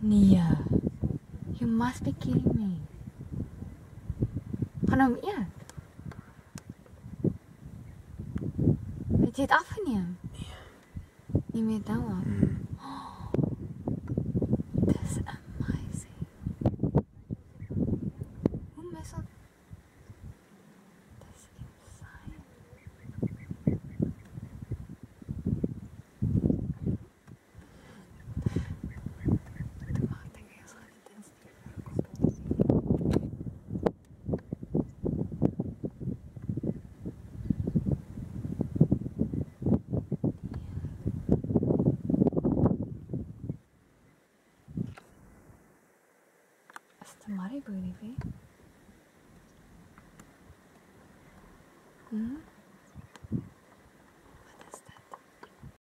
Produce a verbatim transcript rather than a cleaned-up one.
Nia, you must be kidding me. Waarom ja? Weet je het afgeneem? Ja. Je weet dat wel. Mm. That's amazing. Hoe mis dat? That's insane. Toen mag ik denken, als ik dit stuur voor een competitie. Is het een Mariboer, hè? Hmm?